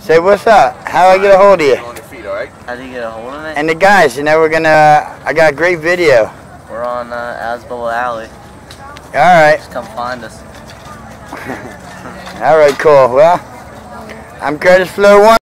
Say what's up. How do I get a hold of you? On your feet, all right? How do you get a hold of me? And the guys, you know, I got a great video. We're on Asboa Alley. Alright. Just come find us. Alright, cool. Well, I'm Curtis Flow 1.